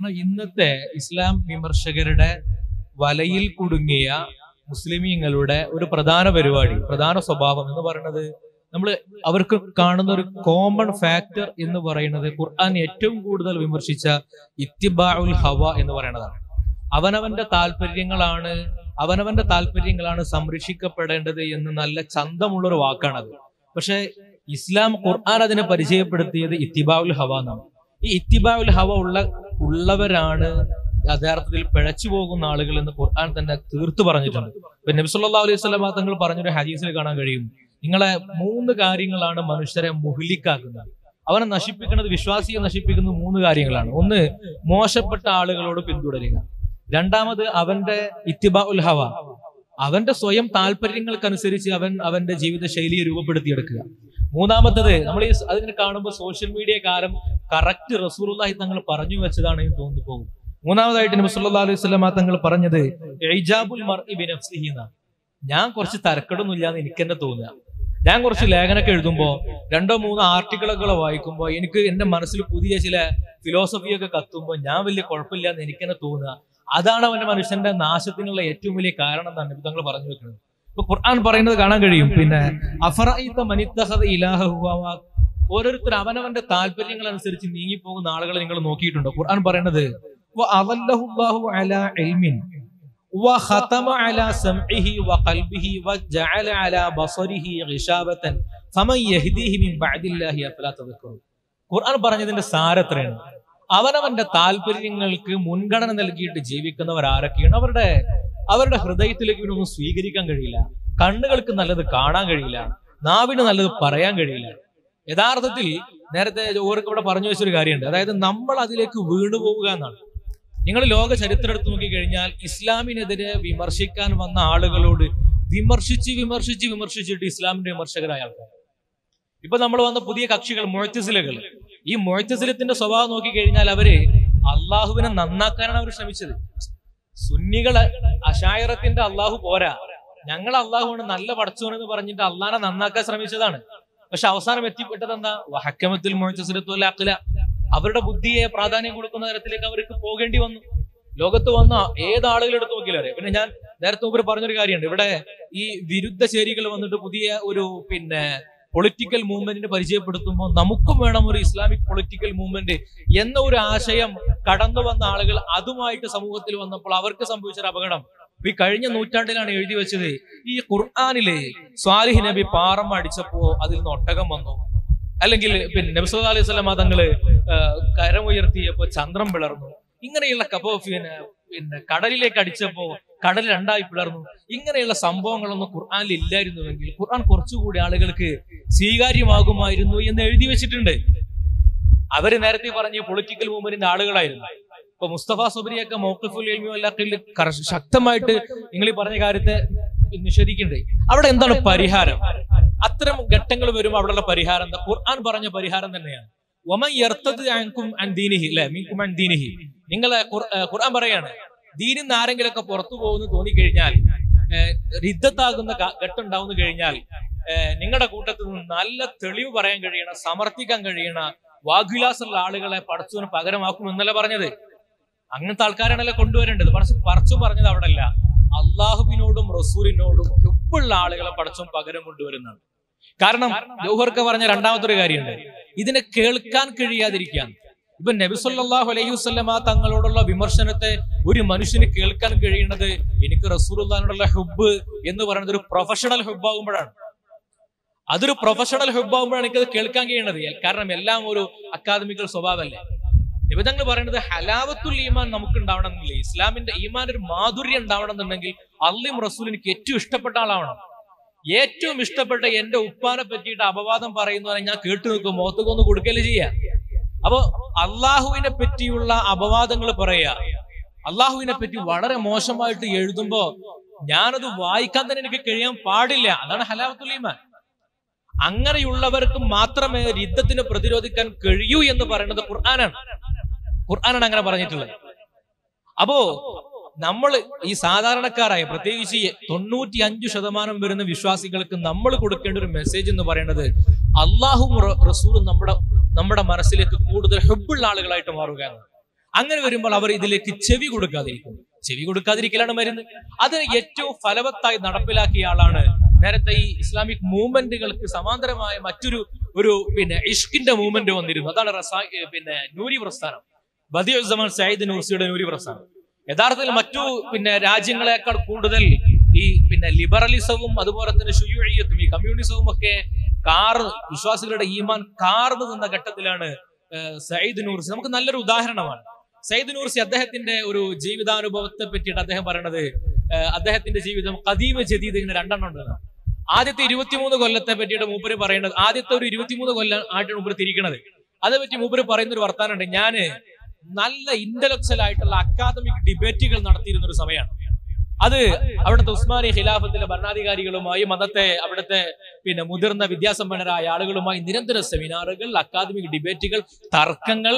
ഇന്നത്തെ ഇസ്ലാം വിമർശകരുടെ വലയിൽ കുടുങ്ങിയ മുസ്ലിമീങ്ങളുടെ ഒരു പ്രധാന പരിപാടി, പ്രധാന സ്വഭാവം എന്ന് പറയുന്നത്, അവർക്ക് കാണുന്ന ഒരു കോമൺ ഫാക്ടർ എന്ന് പറയുന്നത് ഖുർആൻ ഏറ്റവും കൂടുതൽ വിമർശിച്ച ഇത്തിബാഉൽ ഹവ എന്ന് പറയുന്നതാണ്. അവനവന്റെ താല്പര്യങ്ങളാണ് സംരക്ഷിക്കപ്പെടേണ്ടത് എന്ന് നല്ല ചന്തമുള്ളൊരു വാക്കാണത്. പക്ഷെ ഇസ്ലാം ഖുർആൻ അതിനെ പരിചയപ്പെടുത്തിയത് ഇത്തിബാഉൽ ഹവ എന്നാണ്. ഈ ഇത്തിബാഉൽ ഹവ ഉള്ളവരാണ് യഥാർത്ഥത്തിൽ പിഴച്ചു പോകുന്ന ആളുകൾ എന്ന് ഖുർആൻ തന്നെ തീർത്തു പറഞ്ഞിട്ടുണ്ട്. ഇപ്പൊ നബി സല്ലല്ലാഹു അലൈഹി വസല്ലം തങ്ങൾ പറഞ്ഞൊരു ഹദീസിൽ കാണാൻ കഴിയും, നിങ്ങളെ 3 കാര്യങ്ങളാണ് മനുഷ്യരെ മുഹ്ലിക്കാക്കുന്നത്, അവനെ നശിപ്പിക്കുന്നത്, വിശ്വാസിയെ നശിപ്പിക്കുന്നത് 3 കാര്യങ്ങളാണ്. ഒന്ന്, മോശപ്പെട്ട ആളുകളോട് പിന്തുടരുക. രണ്ടാമത്, അവന്റെ ഇത്തിബാഉൽ ഹവ, അവന്റെ സ്വയം താല്പര്യങ്ങൾക്കനുസരിച്ച് അവന്റെ ജീവിത ശൈലിയെ രൂപപ്പെടുത്തിയെടുക്കുക. മൂന്നാമത്തത്, നമ്മൾ അതിനെ കാണുമ്പോൾ സോഷ്യൽ മീഡിയ കാലം കറക്റ്റ് റസൂലുള്ളാഹി തങ്ങൾ പറഞ്ഞു വെച്ചതാണ് എന്ന് തോന്നിപ്പോകും. മൂന്നാമതായിട്ട് നബി സല്ലല്ലാഹു അലൈഹി വസല്ലം തങ്ങൾ പറഞ്ഞത് ഇജാബുൽ മർഇ ബിനഫ്സിഹി എന്നാണ്. ഞാൻ കുറച്ച് തരക്കെടൊന്നുമില്ല എന്ന് എനിക്ക് തന്നെ തോന്നുക. ഞാൻ കുറച്ച് ലേഖനമൊക്കെ എഴുതുമ്പോൾ 2-3 ആർട്ടിക്കിളുകൾ വായിക്കുമ്പോൾ എനിക്ക് എന്റെ മനസ്സിൽ പുതിയ ചില ഫിലോസഫിയൊക്കെ കത്തുമ്പോൾ ഞാൻ വലിയ കുഴപ്പമില്ല എന്ന് എനിക്ക് തന്നെ തോന്നുക. അതാണ് അവന്റെ മനുഷ്യന്റെ നാശത്തിനുള്ള ഏറ്റവും വലിയ കാരണം എന്നാണ് നബി തങ്ങൾ പറഞ്ഞു വെക്കുന്നത്. ഇപ്പൊ ഖുർആൻ പറയുന്നത് കാണാൻ കഴിയും. പിന്നെ അഫറഅയ്ത മനിത്തഖദ ഇലാഹഹു ഹവ, ഓരോരുത്തർ അവനവന്റെ താല്പര്യങ്ങൾ അനുസരിച്ച് നീങ്ങിപ്പോകുന്ന ആളുകളെ നിങ്ങൾ നോക്കിയിട്ടുണ്ടോ? ഖുർആൻ പറയുന്നത് വഅദല്ലഹുല്ലാഹു അലാ ഇൽമിൻ വഖതമ അലാ സമഇഹി വഖൽബിഹി വജഅല അലാ ബസരിഹി ഗിശാബതൻ ഫമൻ യഹ്ദിഹി മിൻ ബഅദില്ലാഹി അഫലാ തദക്കറൂൻ. ഖുർആൻ പറഞ്ഞതിന്റെ സാരത്രയാണ്, അവനവന്റെ താല്പര്യങ്ങൾക്ക് മുൻഗണന നൽകിയിട്ട് ജീവിക്കുന്നവർ ആരൊക്കെയാണ്? അവരുടെ ഹൃദയത്തിലേക്ക് ഇവനൊന്നും സ്വീകരിക്കാൻ കഴിയില്ല, കണ്ണുകൾക്ക് നല്ലത് കാണാൻ കഴിയില്ല, നാവിന് നല്ലത് പറയാൻ കഴിയില്ല. യഥാർത്ഥത്തിൽ നേരത്തെ ജോഹർക്ക് ഇവിടെ പറഞ്ഞു വെച്ചൊരു കാര്യമുണ്ട്, അതായത് നമ്മൾ അതിലേക്ക് വീണുപോവുക എന്നാണ്. നിങ്ങൾ ലോക ചരിത്രം എടുത്ത് നോക്കിക്കഴിഞ്ഞാൽ ഇസ്ലാമിനെതിരെ വിമർശിക്കാൻ വന്ന ആളുകളോട് വിമർശിച്ചിട്ട് ഇസ്ലാമിന്റെ വിമർശകരായ ആൾക്കാർ. ഇപ്പൊ നമ്മൾ വന്ന പുതിയ കക്ഷികൾ മുഅ്തസിലകൾ, ഈ മുഅ്തസിലത്തിന്റെ സ്വഭാവം നോക്കിക്കഴിഞ്ഞാൽ അവര് അള്ളാഹുവിനെ നന്നാക്കാനാണ് അവർ ശ്രമിച്ചത്. സുന്നികള് അശായറത്തിന്റെ അള്ളാഹു പോരാ, ഞങ്ങൾ അള്ളാഹുവാണ് നല്ല പടച്ചോനെന്ന് പറഞ്ഞിട്ട് അള്ളാഹിനെ നന്നാക്കാൻ ശ്രമിച്ചതാണ്. പക്ഷെ അവസാനം എത്തിപ്പെട്ടത് എന്താ? വഹക്കമത്തുൽ മുഅ്തസിലത്തു വൽ അഖ്ല, അവരുടെ ബുദ്ധിയെ പ്രാധാന്യം കൊടുക്കുന്ന തരത്തിലേക്ക് അവർക്ക് പോകേണ്ടി വന്നു. ലോകത്ത് വന്ന ഏതാളുകൾ എടുത്ത് നോക്കിയാലേ. പിന്നെ ഞാൻ നേരത്തെ മുമ്പ് പറഞ്ഞൊരു കാര്യമുണ്ട്, ഇവിടെ ഈ വിരുദ്ധ ചേരികൾ വന്നിട്ട് പുതിയ ഒരു പൊളിറ്റിക്കൽ മൂവ്മെന്റിനെ പരിചയപ്പെടുത്തുമ്പോൾ നമുക്കും വേണം ഒരു ഇസ്ലാമിക് പൊളിറ്റിക്കൽ മൂവ്മെന്റ് എന്ന ഒരു ആശയം കടന്നു വന്ന ആളുകൾ അതുമായിട്ട് സമൂഹത്തിൽ വന്നപ്പോൾ അവർക്ക് സംഭവിച്ചൊരു അപകടം ഈ കഴിഞ്ഞ നൂറ്റാണ്ടിലാണ് എഴുതി വെച്ചത്. ഈ ഖുർആനിലെ സ്വാലിഹ് നബി പാറം അടിച്ചപ്പോ അതിൽ നിന്ന് ഒട്ടകം വന്നു, അല്ലെങ്കിൽ നബി സല്ലല്ലാഹു അലൈഹി വസല്ലം തങ്ങള് കരമുയർത്തിയപ്പോ ചന്ദ്രൻ പിളർന്നു, ഇങ്ങനെയുള്ള കടലിലേക്ക് അടിച്ചപ്പോ കടൽ 2ആയി പിളർന്നു. ഇങ്ങനെയുള്ള സംഭവങ്ങളൊന്നും ഖുർആനിൽ ഇല്ലായിരുന്നുവെങ്കിൽ ഖുർആൻ കുറച്ചുകൂടി ആളുകൾക്ക് സ്വീകാര്യമാകുമായിരുന്നു എന്ന് എഴുതി വെച്ചിട്ടുണ്ട്. അവര് നേരത്തെ പറഞ്ഞ പൊളിറ്റിക്കൽ മൂവ്മെന്റിന്റെ ആളുകളായിരുന്നു. ഇപ്പൊ മുസ്തഫ സുബ്രിയൊക്കെ മൗഖിഫുൽ ഇൽമി വൽ അഖ്ലിൽ ശക്തമായിട്ട് നിങ്ങൾ ഈ പറഞ്ഞ കാര്യത്തെ നിഷേധിക്കണ്ടേ? അവിടെ എന്താണ് പരിഹാരം? അത്തരം ഘട്ടങ്ങൾ വരുമ്പോൾ അവിടെയുള്ള പരിഹാരം എന്താ? ഖുർആൻ പറഞ്ഞ പരിഹാരം തന്നെയാണ്. വമൻ യർതദ് അൻകും അൻ ദീനിഹി ല മിൻകും അൻ ദീനിഹി, നിങ്ങളെ ഖുർആൻ പറയാണ്, ദീനിൽ നിന്ന് ആരെങ്കിലൊക്കെ പുറത്തു പോകുന്നു തോന്നിക്കഴിഞ്ഞാൽ, റിദ്ദത്താകുന്ന ഘട്ടം ഉണ്ടാവുന്നു കഴിഞ്ഞാൽ, നിങ്ങളുടെ കൂട്ടത്തിൽ നിന്ന് നല്ല തെളിവ് പറയാൻ കഴിയണ, സമർത്ഥിക്കാൻ കഴിയണ, വാഗ്വിലാസമുള്ള ആളുകളെ പടച്ചവന് പകരമാക്കും എന്നല്ല പറഞ്ഞത്. അങ്ങനത്തെ ആൾക്കാരാണല്ലോ കൊണ്ടുവരേണ്ടത്. പറിച്ചു പറഞ്ഞത് അവിടെ അല്ല, അള്ളാഹുവിനോടും റസൂലിനോടും ഹുബ്ബുള്ള ആളുകളെ പടച്ചവൻ പകരം കൊണ്ടുവരുന്നതാണ്. കാരണം ജൗഹർക്ക് പറഞ്ഞ രണ്ടാമത്തെ ഒരു കാര്യമുണ്ട്, ഇതിനെ കേൾക്കാൻ കഴിയാതിരിക്കാൻ. ഇപ്പൊ നബി സല്ലല്ലാഹു അലൈഹി വസല്ലം തങ്ങളോടുള്ള വിമർശനത്തെ ഒരു മനുഷ്യന് കേൾക്കാൻ കഴിയുന്നത് എനിക്ക് റസൂലുള്ളാഹിനോടുള്ള ഹുബ്ബ് എന്ന് പറയുന്നത് ഒരു പ്രൊഫഷണൽ ഹുബ്ബാകുമ്പോഴാണ്. അതൊരു പ്രൊഫഷണൽ ഹുബ്ബാകുമ്പോഴാണ് എനിക്കത് കേൾക്കാൻ കഴിയുന്നത്. കാരണം എല്ലാം ഒരു അക്കാദമിക്കൽ സ്വഭാവമല്ലേ. നിബിധങ്ങൾ പറയുന്നത് ഹലാവത്തുൽ ഈമാൻ നമുക്ക് ഉണ്ടാവണമെന്നില്ലേ, ഇസ്ലാമിന്റെ ഈമാൻ ഒരു മാധുര്യം ഉണ്ടാവണം എന്നുണ്ടെങ്കിൽ അള്ളയും റസൂലും എനിക്ക് ഏറ്റവും ഇഷ്ടപ്പെട്ട ആളാവണം. ഏറ്റവും ഇഷ്ടപ്പെട്ട എന്റെ ഉപ്പാനെ പറ്റിയിട്ട് അപവാദം പറയുന്നവരെ ഞാൻ കേട്ടു നിൽക്കും, മുഖത്തൊക്കെ കൊടുക്കല് ചെയ്യാ. അപ്പൊ അള്ളാഹുവിനെ പറ്റിയുള്ള അപവാദങ്ങൾ പറയാ, അള്ളാഹുവിനെ പറ്റി വളരെ മോശമായിട്ട് എഴുതുമ്പോ ഞാനത് വായിക്കാൻ തന്നെ എനിക്ക് കഴിയാൻ പാടില്ല. അതാണ് ഹലാവത്തുൽ ഈമാൻ. അങ്ങനെയുള്ളവർക്ക് മാത്രമേ രിദ്ദത്തിനെ പ്രതിരോധിക്കാൻ കഴിയൂ എന്ന് പറയുന്നത് ഖുർആനാണ്. ഖുർആനാണ് അങ്ങനെ പറഞ്ഞിട്ടുള്ളത്. അപ്പോ നമ്മൾ ഈ സാധാരണക്കാരായ പ്രത്യേകിച്ച് 95% വരുന്ന വിശ്വാസികൾക്ക് നമ്മൾ കൊടുക്കേണ്ട ഒരു മെസ്സേജ് എന്ന് പറയുന്നത് അള്ളാഹും റസൂലും നമ്മുടെ മനസ്സിലേക്ക് കൂടുതൽ ഹുബ്ബുള്ള ആളുകളായിട്ട് മാറുകയാണ്. അങ്ങനെ വരുമ്പോൾ അവർ ഇതിലേക്ക് ചെവി കൊടുക്കാതിരിക്കുന്നു. ചെവി കൊടുക്കാതിരിക്കലാണ് മരുന്ന്. അത് ഏറ്റവും ഫലവത്തായി നടപ്പിലാക്കിയ ആളാണ് നേരത്തെ ഈ ഇസ്ലാമിക് മൂവ്മെന്റുകൾക്ക് സമാന്തരമായ മറ്റൊരു ഇഷ്കിന്റെ മൂവ്മെന്റ് വന്നിരുന്നു. അതാണ് നൂരി പ്രസ്ഥാനം, ബദിഉസ്സമാൻ സയ്യിദ് നൂർസിയുടെ നൂരി പ്രസ്ഥാനം. യഥാർത്ഥത്തിൽ മറ്റു രാജ്യങ്ങളെക്കാൾ കൂടുതൽ ഈ ലിബറലിസവും അതുപോലെ തന്നെ ശുയൂഇയ്യത്തും ഈ കമ്മ്യൂണിസവും ഒക്കെ വിശ്വാസികളുടെ ഈമാൻ കാർന്നു നിന്ന ഘട്ടത്തിലാണ് സയ്യിദ് നൂർസി. നമുക്ക് നല്ലൊരു ഉദാഹരണമാണ് സയ്യിദ് നൂർസി. അദ്ദേഹത്തിന്റെ ഒരു ജീവിതാനുഭവത്തെ പറ്റിയിട്ട് അദ്ദേഹം പറയണത്, അദ്ദേഹത്തിന്റെ ജീവിതം ഖദീം ജദീദ് ഇങ്ങനെ രണ്ടെണ്ണം ഉണ്ടെന്ന്. ആദ്യത്തെ 23 കൊല്ലത്തെ പറ്റിയിട്ട് മൂപ്പര് പറയുന്നത്, ആദ്യത്തെ ഒരു 23 കൊല്ലം ആയിട്ടാണ് മൂപ്പര് തിരിക്കണത്. അതേ പറ്റി മൂപ്പര് പറയുന്ന ഒരു വർത്താനുണ്ട്. ഞാന് നല്ല ഇന്റലക്ച്വൽ ആയിട്ടുള്ള അക്കാദമിക് ഡിബേറ്റുകൾ നടത്തിയിരുന്ന ഒരു സമയമാണ് അത്. അവിടുത്തെ ഉസ്മാനി ഖിലാഫത്തിലെ ഭരണാധികാരികളുമായി അവിടുത്തെ മുതിർന്ന വിദ്യാസമ്പന്നരായ ആളുകളുമായി നിരന്തര സെമിനാറുകൾ, അക്കാദമിക് ഡിബേറ്റുകൾ, തർക്കങ്ങൾ,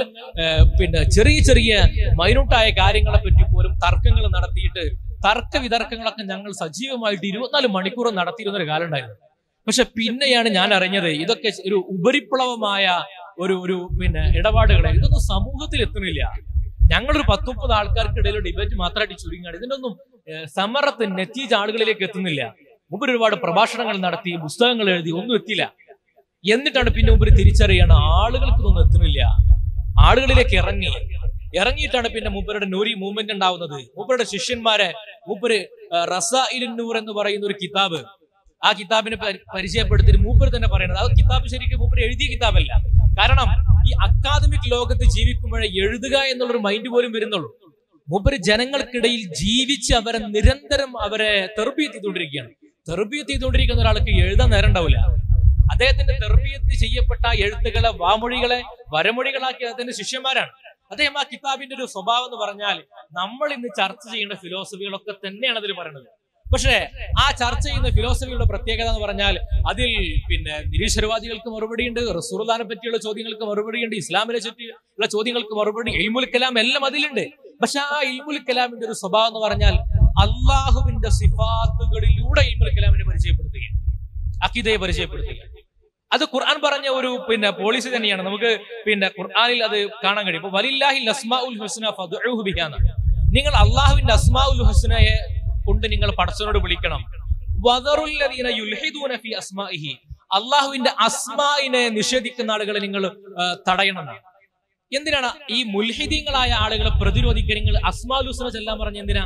ചെറിയ ചെറിയ മൈന്യൂട്ടായ കാര്യങ്ങളെ പറ്റി പോലും തർക്കങ്ങൾ നടത്തിയിട്ട് തർക്ക വിതർക്കങ്ങളൊക്കെ ഞങ്ങൾ സജീവമായിട്ട് 24 മണിക്കൂർ നടത്തിയിരുന്ന ഒരു കാലം ഉണ്ടായിരുന്നു. പക്ഷെ പിന്നെയാണ് ഞാൻ അറിഞ്ഞത് ഇതൊക്കെ ഒരു ഉപരിപ്ലവമായ ഒരു ഇടപാടുകളെ, ഇതൊന്നും സമൂഹത്തിൽ എത്തുന്നില്ല. ഞങ്ങളൊരു 10-30 ആൾക്കാർക്കിടയിൽ ഡിബേറ്റ് മാത്രമായിട്ട് ചുരുങ്ങാണ്. ഇതിനൊന്നും സമറത്ത് നെറ്റീജ് ആളുകളിലേക്ക് എത്തുന്നില്ല. മുമ്പ് ഒരുപാട് പ്രഭാഷണങ്ങൾ നടത്തി, പുസ്തകങ്ങൾ എഴുതി, ഒന്നും എത്തില്ല. എന്നിട്ടാണ് പിന്നെ മുമ്പ് തിരിച്ചറിയാണ് ആളുകൾക്കൊന്നും എത്തുന്നില്ല. ആളുകളിലേക്ക് ഇറങ്ങിയിട്ടാണ് പിന്നെ മൂപ്പരുടെ നൂരി മൂവ്മെന്റ് ഉണ്ടാവുന്നത്. മൂപ്പരുടെ ശിഷ്യന്മാരെ മൂപ്പര് റസാഇലുൻ നൂർ എന്ന് പറയുന്ന ഒരു കിതാബ്, ആ കിതാബിനെ പരിചയപ്പെടുത്തിയിട്ട് മൂപ്പര് തന്നെ പറയുന്നത്, ആ കിതാബ് ശരിക്കും മൂപ്പര് എഴുതിയ കിതാബല്ല. കാരണം ഈ അക്കാദമിക് ലോകത്ത് ജീവിക്കുമ്പോഴേ എഴുതുക എന്നുള്ളൊരു മൈൻഡ് പോലും വരുന്നുള്ളൂ. മൂപ്പര് ജനങ്ങൾക്കിടയിൽ ജീവിച്ച് അവരെ നിരന്തരം തെർബിയത്ത് ചെയ്തുകൊണ്ടിരിക്കുകയാണ്. തെർബിയത്ത് ചെയ്തുകൊണ്ടിരിക്കുന്ന ഒരാൾക്ക് എഴുതാൻ നേരം ഉണ്ടാവില്ല. അദ്ദേഹത്തിന്റെ തെർബിയത്ത് ചെയ്യപ്പെട്ട എഴുത്തുകളെ വാമൊഴികളെ വരമൊഴികളാക്കി അദ്ദേഹത്തിന്റെ ശിഷ്യന്മാരാണ്. അദ്ദേഹം ആ കിതാബിന്റെ ഒരു സ്വഭാവം എന്ന് പറഞ്ഞാൽ നമ്മൾ ഇന്ന് ചർച്ച ചെയ്യുന്ന ഫിലോസഫികളൊക്കെ തന്നെയാണ് അതിൽ പറയുന്നത്. പക്ഷേ ആ ചർച്ച ചെയ്യുന്ന ഫിലോസഫിയുടെ പ്രത്യേകത എന്ന് പറഞ്ഞാൽ അതിൽ നിരീശ്വരവാദികൾക്ക് മറുപടിയുണ്ട്, റസൂലുള്ളാഹിനെ പറ്റിയുള്ള ചോദ്യങ്ങൾക്ക് മറുപടിയുണ്ട്, ഇസ്ലാമിനെ പറ്റിയുള്ള ചോദ്യങ്ങൾക്ക് മറുപടി, ഇൽമുൽ കലാം എല്ലാം അതിലുണ്ട്. പക്ഷെ ആ ഇൽമുൽ കലാമിന്റെ ഒരു സ്വഭാവം എന്ന് പറഞ്ഞാൽ അള്ളാഹുവിന്റെ സിഫാത്തുകളിലൂടെ ഇൽമുൽ കലാമിനെ പരിചയപ്പെടുത്തുകയാണ്, അഖീദയെ പരിചയപ്പെടുത്തുകയാണ്. അത് ഖുർആൻ പറഞ്ഞ ഒരു പോളിസി തന്നെയാണ്. നമുക്ക് ഖുർആനിൽ അത് കാണാൻ കഴിയും. ഇപ്പൊ വലില്ലാഹിൽ അസ്മാഉൽ ഹുസ്ന ഫദ്ഉഹു ബിഹാ, നിങ്ങൾ അള്ളാഹുവിന്റെ അസ്മാഉൽ ഹുസ്നയെ കൊണ്ട് നിങ്ങൾ പടച്ചവനോട് വിളിക്കണം. വദറുല്ലദീന യുൽഹിദൂന ഫീ അസ്മാഇഹി, അള്ളാഹുവിന്റെ അസ്മാഇനെ നിഷേധിക്കുന്ന ആളുകളെ നിങ്ങൾ തടയണം. എന്തിനാണ് ഈ മുൽഹിദീങ്ങളായ ആളുകളെ പ്രതിരോധിക്കാൻ നിങ്ങൾ അസ്മാഉൽ ഹുസ്ന ചൊല്ലാൻ പറഞ്ഞ? എന്തിനാ?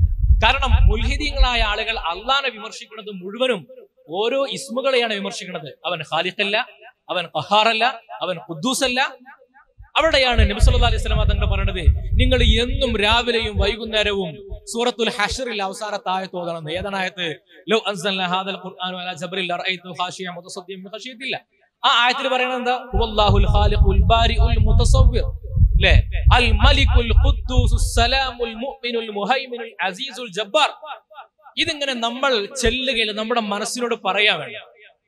കാരണം മുൽഹിദീങ്ങളായ ആളുകൾ അള്ളാഹിനെ വിമർശിക്കുന്നത് മുഴുവനും ഓരോ ഇസ്മുകളെയാണ് വിമർശിക്കുന്നത്. അവൻ ഖാലിഖല്ല, അവൻ ഖഹാറല്ല, അവൻ ഖുദ്ദൂസല്ല. അവിടെയാണ് നബി സല്ലല്ലാഹു അലൈഹി വസല്ലം തങ്ങൾ പറയുന്നത്, നിങ്ങൾ എന്നും രാവിലെയും വൈകുന്നേരവും സൂറത്തുൽ ഹശ്റിൽ അവസാനത്തെ ആയത്ത് ഓതണം. ഏതാണ് ആയത്ത്? ലൗ അൻസൽനാ ഹാദൽ ഖുർആന അലാ ജബറിൻ ലറഅയ്തു ഖാശിയൻ മുതസദ്ദിയൻ മിൻ ഖശിയത്തില്ല. ആ ആയത്തിൽ പറയുന്നത് എന്താ? ഹുവല്ലാഹുൽ ഖാലിഖുൽ ബാരിഉൽ മുതസവ്വിർ, അല്ലേ? അൽ മലികുൽ ഖുദ്ദൂസുസ് സലാമുൽ മുഅ്മിനുൽ മുഹൈമിനുൽ അസീസുൽ ജബ്ബാർ. ഇതിങ്ങനെ നമ്മൾ ചെല്ലുകയില്ല, നമ്മുടെ മനസ്സിനോട് പറയാൻ വേണം.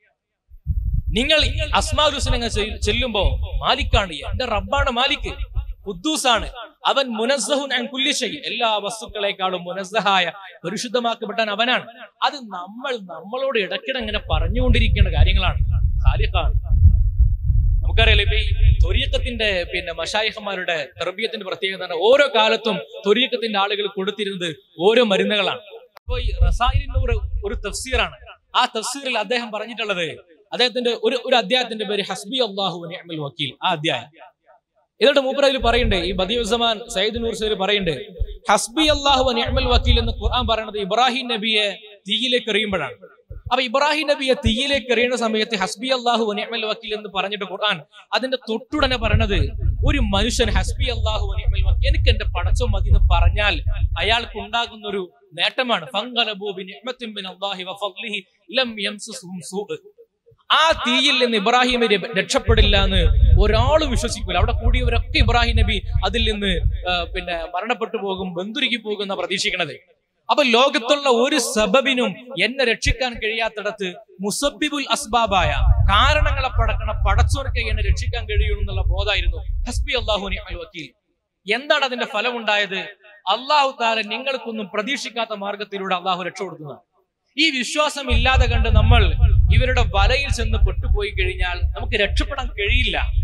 നിങ്ങൾ അസ്മാഉൽ ഹുസ്ന ചെല്ലുമ്പോ മാലിക്കാണ്, എന്റെ റബ്ബാണ് മാലിക്, ഖുദ്ദൂസാണ്, അവൻ മുനസ്സഹുൻ അൻ കുല്ലി ഷൈ, എല്ലാ വസ്തുക്കളെക്കാളും മുനസ്സഹായ പരിശുദ്ധമാക്കപ്പെട്ടാൻ അവനാണ്. അത് നമ്മളോട് ഇടയ്ക്കിടെ ഇങ്ങനെ പറഞ്ഞുകൊണ്ടിരിക്കേണ്ട കാര്യങ്ങളാണ്. ഖാലിഖാണ്. നമുക്കറിയാലോ, ഇപ്പൊ ഈ ത്വരീഖത്തിന്റെ മശായിഖന്മാരുടെ തർബിയത്തിന്റെ പ്രത്യേകത ഓരോ കാലത്തും ത്വരീഖത്തിന്റെ ആളുകൾ കൊടുത്തിരുന്നത് ഓരോ മരുന്നുകളാണ്. അപ്പൊ ഈ റസായിലുൻ നൂർ ഒരു തഫ്സീറാണ്. ആ തഫ്സീറിൽ അദ്ദേഹം പറഞ്ഞിട്ടുള്ളത്, അദ്ദേഹത്തിന്റെ ഒരു അധ്യായത്തിന്റെ പേര് ഹസ്ബി അല്ലാഹു വ നിഅ്മൽ വക്കീൽ, ആ അധ്യായം. എന്നിട്ട് മൂപ്പര് അതിൽ പറയണ്ടേ, ഈ ബദിഉസ്സമാൻ സയ്യിദ് നൂർസി പറയണ്ടേ, ഹസ്ബി അല്ലാഹു വ നിഅ്മൽ വക്കീൽ എന്ന് ഖുർആൻ പറയുന്നത് ഇബ്രാഹിം നബിയെ തീയിലേക്ക് എറിയുമ്പോഴാണ്. അപ്പൊ ഇബ്രാഹിം നബിയെ തീയിലേക്ക് എറിയുന്ന സമയത്ത് ഹസ്ബി അല്ലാഹു വ നിഅ്മൽ വക്കീൽ എന്ന് പറഞ്ഞിട്ട് ഖുർആൻ അതിന്റെ തൊട്ടുടനെ പറയണത്, ഒരു മനുഷ്യൻ ഹസ്ബി അല്ലാഹു വ നിഅ്മൽ വക്കീൽ, എനിക്ക് എന്റെ പടച്ചോൻ മതി എന്ന് പറഞ്ഞാൽ അയാൾക്ക് ഉണ്ടാകുന്ന ഒരു നേട്ടമാണ്. ഫൻഖലബൂ ബിനിഅ്മത്തിൻ മിനല്ലാഹി വഫദ്ലിഹി ലം യംസസുഹും സൂഅ്. ആ തീയിൽ നിന്ന് ഇബ്രാഹിം നബി രക്ഷപ്പെടില്ല എന്ന് ഒരാളും വിശ്വസിക്കൂല. അവിടെ കൂടിയവരൊക്കെ ഇബ്രാഹിം നബി അതിൽ നിന്ന് മരണപ്പെട്ടു പോകും, ബന്ധുരുക്കി പോകും എന്നാ പ്രതീക്ഷിക്കണത്. അപ്പൊ ലോകത്തുള്ള ഒരു സബബിനും എന്നെ രക്ഷിക്കാൻ കഴിയാത്തിടത്ത് മുസബ്ബിബുൽ അസ്ബാബായ കാരണങ്ങളെ പടക്കണ പടച്ചോനൊക്കെ എന്നെ രക്ഷിക്കാൻ കഴിയൂ എന്നുള്ള ബോധമായിരുന്നു ഹസ്ബി അല്ലാഹു നിഅ്മൽ വക്കീൽ. എന്താണ് അതിന്റെ ഫലം ഉണ്ടായത്? അള്ളാഹു താല നിങ്ങൾക്കൊന്നും പ്രതീക്ഷിക്കാത്ത മാർഗത്തിലൂടെ അള്ളാഹു രക്ഷപ്പെടുത്തുന്നതാണ്. ഈ വിശ്വാസം ഇല്ലാതെ കണ്ട് നമ്മൾ ഇവരുടെ വലയിൽ ചെന്ന് പെട്ടുപോയി കഴിഞ്ഞാൽ നമുക്ക് രക്ഷപ്പെടാൻ കഴിയില്ല.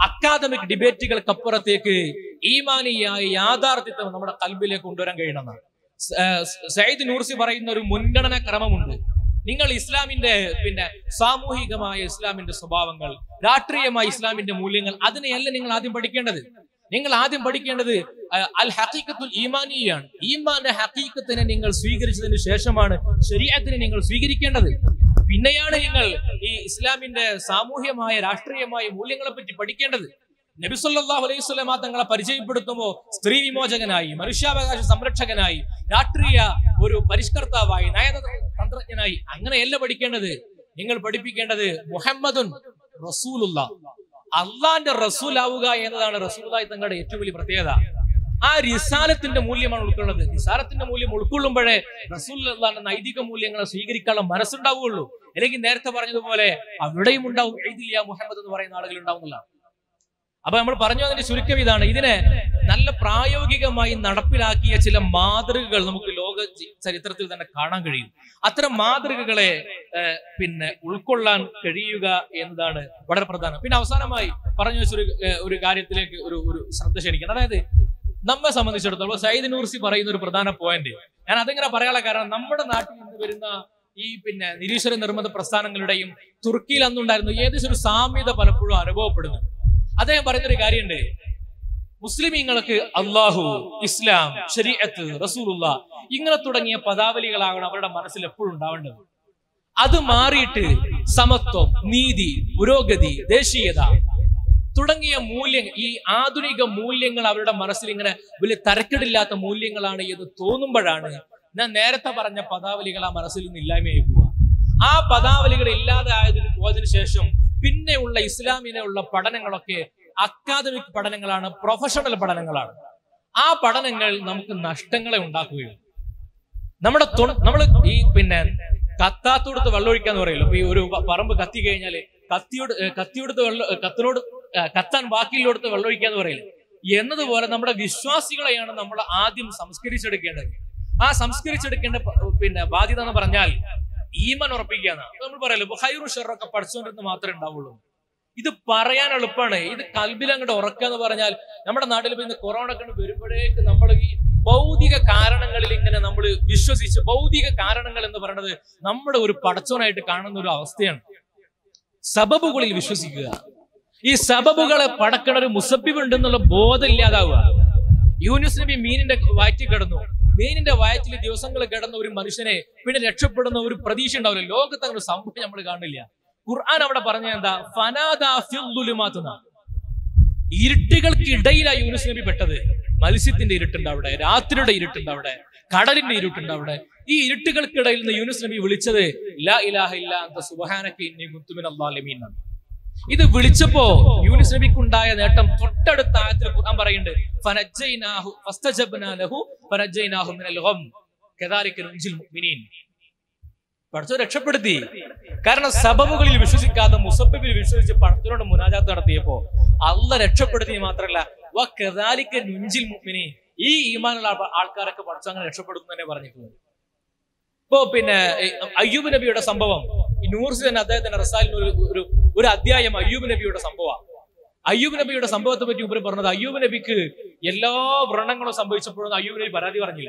അക്കാദമിക് ഡിബേറ്റുകൾക്കപ്പുറത്തേക്ക് ഈമാനിയായ യാഥാർത്ഥ്യത്തെ നമ്മുടെ കൽബിലേക്ക് കൊണ്ടുവരാൻ കഴിയണമെന്നാണ്. സയ്യിദ് നൂർസി പറയുന്ന ഒരു മുൻഗണനാ ക്രമമുണ്ട്. നിങ്ങൾ ഇസ്ലാമിന്റെ സാമൂഹികമായ ഇസ്ലാമിന്റെ സ്വഭാവങ്ങൾ, രാഷ്ട്രീയമായ ഇസ്ലാമിന്റെ മൂല്യങ്ങൾ, അതിനെയല്ല നിങ്ങൾ ആദ്യം പഠിക്കേണ്ടത്. നിങ്ങൾ ആദ്യം പഠിക്കേണ്ടത് അൽ ഹഖീഖത്തുൽ ഈമാനിയാണ്. ഈമാന്റെ ഹഖീഖത്തിനെ നിങ്ങൾ സ്വീകരിച്ചതിന് ശേഷമാണ് ശരീഅത്തിനെ നിങ്ങൾ സ്വീകരിക്കേണ്ടത്. പിന്നെയാണ് നിങ്ങൾ ഈ ഇസ്ലാമിന്റെ സാമൂഹ്യമായ രാഷ്ട്രീയമായ മൂല്യങ്ങളെ പറ്റി പഠിക്കേണ്ടത്. നബി സല്ലല്ലാഹു അലൈഹി വസല്ലം തങ്ങളെ പരിചയപ്പെടുത്തുമ്പോൾ സ്ത്രീ വിമോചകനായി, മനുഷ്യാവകാശ സംരക്ഷകനായി, രാഷ്ട്രീയ ഒരു പരിഷ്കർത്താവായി, നയതന്ത്രജ്ഞനായി അങ്ങനെയല്ല പഠിക്കേണ്ടത്. നിങ്ങൾ പഠിപ്പിക്കേണ്ടത് മുഹമ്മദുൻ റസൂലുള്ളാഹ്, അള്ളാന്റെ റസൂലാവുക എന്നതാണ് റസൂലുള്ളാഹി തങ്ങളുടെ ഏറ്റവും വലിയ പ്രത്യേകത. ആ റിസാലത്തിന്റെ മൂല്യമാണ് ഉൾക്കൊള്ളുന്നത്. റിസാലത്തിന്റെ മൂല്യം ഉൾക്കൊള്ളുമ്പോഴേ റസൂലുള്ളാഹിന്റെ നൈതിക മൂല്യങ്ങളെ സ്വീകരിക്കാനുള്ള മനസ്സുണ്ടാവുകയുള്ളൂ. അല്ലെങ്കിൽ നേരത്തെ പറഞ്ഞതുപോലെ അവിടെയും ഉണ്ടാവും എഴുതില്ല മുഹമ്മദ് എന്ന് പറയുന്ന ആളുകൾ ഉണ്ടാവുന്നില്ല. അപ്പൊ നമ്മൾ പറഞ്ഞു അതിന്റെ ചുരുക്കം ഇതാണ്. ഇതിനെ നല്ല പ്രായോഗികമായി നടപ്പിലാക്കിയ ചില മാതൃകകൾ നമുക്ക് ലോക ചരിത്രത്തിൽ തന്നെ കാണാൻ കഴിയും. അത്തരം മാതൃകകളെ ഉൾക്കൊള്ളാൻ കഴിയുക എന്നതാണ് വളരെ പ്രധാനം. പിന്നെ അവസാനമായി പറഞ്ഞു വെച്ചൊരു ഒരു കാര്യത്തിലേക്ക് ഒരു ശ്രദ്ധ ക്ഷണിക്കണം. അതായത് നമ്മെ സംബന്ധിച്ചിടത്തോളം സയ്യിദ് നൂർസി പറയുന്ന ഒരു പ്രധാന പോയിന്റ്, ഞാൻ അതിങ്ങനെ പറയാനുള്ള കാരണം നമ്മുടെ നാട്ടിൽ നിന്ന് വരുന്ന ഈ നിരീശ്വര നിർമ്മിത പ്രസ്ഥാനങ്ങളുടെയും തുർക്കിയിൽ അന്നുണ്ടായിരുന്നു ഏകദേശം ഒരു സാമ്യത പലപ്പോഴും അനുഭവപ്പെടുന്നു. അദ്ദേഹം പറയുന്നൊരു കാര്യമുണ്ട്, മുസ്ലിമീങ്ങൾക്ക് അള്ളാഹു, ഇസ്ലാം, ശരീഅത്ത്, റസൂലുള്ളാഹ് ഇങ്ങനെ തുടങ്ങിയ പദാവലികളാകണം അവരുടെ മനസ്സിൽ എപ്പോഴും ഉണ്ടാവേണ്ടത്. അത് മാറിയിട്ട് സമത്വം, നീതി, പുരോഗതി, ദേശീയത തുടങ്ങിയ ഈ ആധുനിക മൂല്യങ്ങൾ അവരുടെ മനസ്സിൽ ഇങ്ങനെ വലിയ തരക്കെടില്ലാത്ത മൂല്യങ്ങളാണ് എന്ന് തോന്നുമ്പോഴാണ് ഞാൻ നേരത്തെ പറഞ്ഞ പദാവലികൾ ആ മനസ്സിൽ നിന്ന് ഇല്ലായ്മയായി പോവുക. ആ പദാവലികൾ ഇല്ലാതെ പോയതിനു ശേഷം പിന്നെയുള്ള ഇസ്ലാമിനുള്ള പഠനങ്ങളൊക്കെ അക്കാദമിക് പഠനങ്ങളാണ്, പ്രൊഫഷണൽ പഠനങ്ങളാണ്. ആ പഠനങ്ങൾ നമുക്ക് നഷ്ടങ്ങളെ ഉണ്ടാക്കുകയുള്ളൂ. നമ്മൾ ഈ കത്താത്തോടുത്ത് വെള്ളമൊഴിക്കാന്ന് പറയല്ലോ. ഇപ്പൊ ഈ ഒരു പറമ്പ് കത്തി കഴിഞ്ഞാല് കത്താൻ ബാക്കിയുള്ളടത്ത് വെള്ളമൊഴിക്കാന്ന് പറയില്ല എന്നതുപോലെ നമ്മുടെ വിശ്വാസികളെയാണ് നമ്മൾ ആദ്യം സംസ്കരിച്ചെടുക്കേണ്ടത്. ആ സംസ്കരിച്ചെടുക്കേണ്ട ബാധ്യത എന്ന് പറഞ്ഞാൽ ഈമാൻ ഉറപ്പിക്കുക എന്നാണ്. നമ്മൾ പറയല്ലോ ഖൈറു ഷർറൊക്കെ പഠിച്ചുകൊണ്ടിരുന്ന് മാത്രമേ ഉണ്ടാവുള്ളൂ. ഇത് പറയാൻ എളുപ്പമാണ്. ഇത് കൽബിൽ അങ്ങോട്ട് ഉറക്കുക എന്ന് പറഞ്ഞാൽ നമ്മുടെ നാട്ടിൽ ഇന്ന് കൊറോണ കണ്ട് വരുമ്പോഴേക്ക് നമ്മൾ ഈ ഭൗതിക കാരണങ്ങളിൽ ഇങ്ങനെ നമ്മൾ വിശ്വസിച്ച്, ഭൗതിക കാരണങ്ങൾ എന്ന് പറയുന്നത് നമ്മുടെ ഒരു പടച്ചോനായിട്ട് കാണുന്ന ഒരു അവസ്ഥയാണ്. സബബുകളിൽ വിശ്വസിക്കുക. ഈ സബബുകളെ പടക്കണ ഒരു മുസബ്ബിബ് ഉണ്ടെന്നുള്ള ബോധം ഇല്ലാതാവുക. യൂനുസ് നബി മീനിന്റെ വയറ്റിൽ കിടന്നു. മീനിന്റെ വയറ്റിൽ ദിവസങ്ങൾ കിടന്ന ഒരു മനുഷ്യനെ പിന്നെ രക്ഷപ്പെടുന്ന ഒരു പ്രതീക്ഷ ഉണ്ടാവില്ല. ലോകത്ത് അങ്ങനെ ഒരു സംഭവം നമ്മൾ കാണില്ല. ഖുർആൻ അവിടെ പറഞ്ഞ എന്താ? ഫനാദാ ഫിൽ ദുലുമാത്തുന. ഇരുട്ടുകൾക്കിടയിലാണ് യൂനുസ് നബി പെട്ടത്. മത്സ്യത്തിന്റെ ഇരുട്ടുണ്ട് അവിടെ, രാത്രിയുടെ ഇരുട്ടുണ്ട് അവിടെ, കടലിന്റെ ഇരുട്ടുണ്ട് അവിടെ. ഈ ഇരുട്ടുകൾക്കിടയിൽ നിന്ന് യൂനുസ് നബി വിളിച്ചത് ലാ ഇലാഹ ഇല്ലാ അൻത സുബ്ഹാനക ഇന്നി കുന്തു മിനൽ ളാലിമീൻ. ഇത് വിളിച്ചപ്പോ യൂനുസ് നബിക്കുണ്ടായ നേട്ടം തൊട്ടടുത്ത ആയത്തിൽ ഖുർആൻ പറയുന്നുണ്ട്, ഫനജ്ജൈനാഹു ഫസ്തജബ്നാ ലഹു ഫനജ്ജൈനാഹു മിനൽ ഗം കദാലിക നുൻജിൽ മുഅ്മിനീൻ. പടച്ചോൻ രക്ഷപ്പെടുത്തി. കാരണം സബബുകളിൽ വിശ്വസിക്കാതെ മുസബ്ബിബിൽ വിശ്വസിച്ച് പടച്ചോനോട് മുനാജാത്ത് നടത്തിയപ്പോ അള്ളാഹ് രക്ഷപ്പെടുത്തി. മാത്രമല്ല വ കദാലിക നുൻജിൽ മുഅ്മിനീൻ, ഈ ഈമാനുള്ള ആൾക്കാരൊക്കെ പടച്ചോൻ അങ്ങനെ രക്ഷപ്പെടുന്നു തന്നെ പറഞ്ഞിട്ടുള്ളത്. ഇപ്പോ അയ്യൂബ് നബിയുടെ സംഭവം ഈ നൂർസി തന്നെ അദ്ദേഹത്തിന്റെ റസാലിന് ഒരു അധ്യായം അയ്യൂബ് നബിയുടെ സംഭവമാണ്. അയ്യൂബ് നബിയുടെ സംഭവത്തെ പറ്റി ഉപരി പറഞ്ഞത്, അയ്യൂബ് നബിക്ക് എല്ലാ വ്രണങ്ങളും സംഭവിച്ചപ്പോഴൊന്നും അയ്യൂബ് നബി പരാതി പറഞ്ഞില്ല.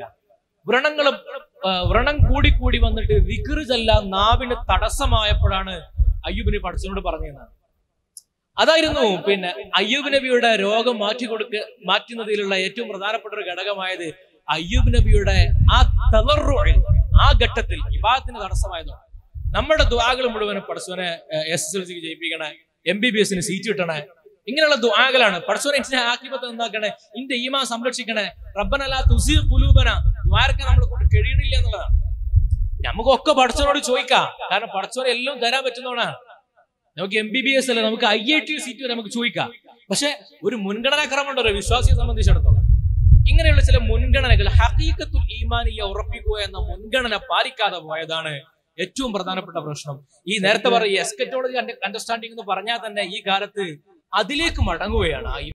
വ്രണം കൂടി വന്നിട്ട് വിക്ർ ചെല്ലാൻ നാവിന് തടസ്സമായപ്പോഴാണ് അയ്യൂബ് നബി പടച്ചവനോട് പറഞ്ഞതെന്നാണ്. അതായിരുന്നു അയ്യൂബ് നബിയുടെ രോഗം മാറ്റുന്നതിലുള്ള ഏറ്റവും പ്രധാനപ്പെട്ട ഒരു ഘടകമായത് അയ്യൂബ് നബിയുടെ ആ തളർറുഇൽ, ആ ഘട്ടത്തിൽ ഇബാദത്തിന് തടസ്സമായതാണ്. നമ്മുടെ ദുആകൾ മുഴുവൻ പടച്ചവനെ SSLCക്ക് ജയിപ്പിക്കണേ, MBBS സീറ്റ് കിട്ടണേ, ഇങ്ങനെയുള്ള ദുആകളാണ്. പടച്ചവനെ എന്റെ ആഖിറത്ത് നന്നാക്കണേ, എന്റെ ഈമാൻ സംരക്ഷിക്കണേ, റബ്ബന ലാ തുസീ ഖുലൂബന, ദ്വാരക്കാൻ നമ്മളെ കൊണ്ട് കഴിയണില്ല എന്നുള്ളതാണ്. നമുക്കൊക്കെ പടച്ചവനോട് ചോദിക്കാം. കാരണം പടച്ചവനെ എല്ലാം തരാൻ പറ്റുന്നതാണ്. നമുക്ക് MBBS അല്ല, നമുക്ക് IIT സീറ്റ് വരെ നമുക്ക് ചോദിക്കാം. പക്ഷെ ഒരു മുൻഗണനാ ക്രമമുണ്ടല്ലോ വിശ്വാസിയെ സംബന്ധിച്ചിടത്തോളം. ഇങ്ങനെയുള്ള ചില മുൻഗണനകൾ, ഹഖീഖത്തുൽ ഈമാനിയ ഉറപ്പിക്കുക എന്ന മുൻഗണന പാലിക്കാതെ പോയതാണ് ഏറ്റവും പ്രധാനപ്പെട്ട പ്രശ്നം. ഈ നേരത്തെ പറഞ്ഞ എസ്കറ്റോളജി അണ്ടർസ്റ്റാൻഡിംഗ് എന്ന് പറഞ്ഞാൽ തന്നെ ഈ കാലത്ത് അതിലേക്ക് മടങ്ങുകയാണ്.